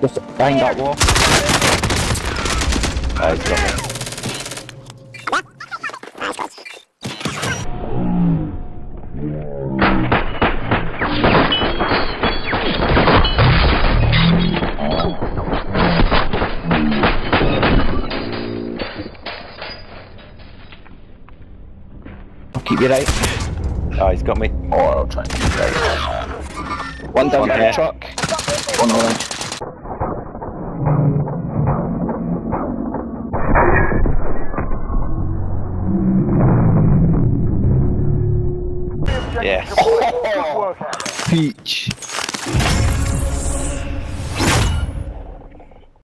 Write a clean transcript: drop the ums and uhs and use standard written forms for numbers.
Just behind that wall. Oh, he's got me. I'll keep you right. Oh, he's got me. Oh, I'll try and keep you right. One down by the truck. One orange. Yes. Good work. Peach.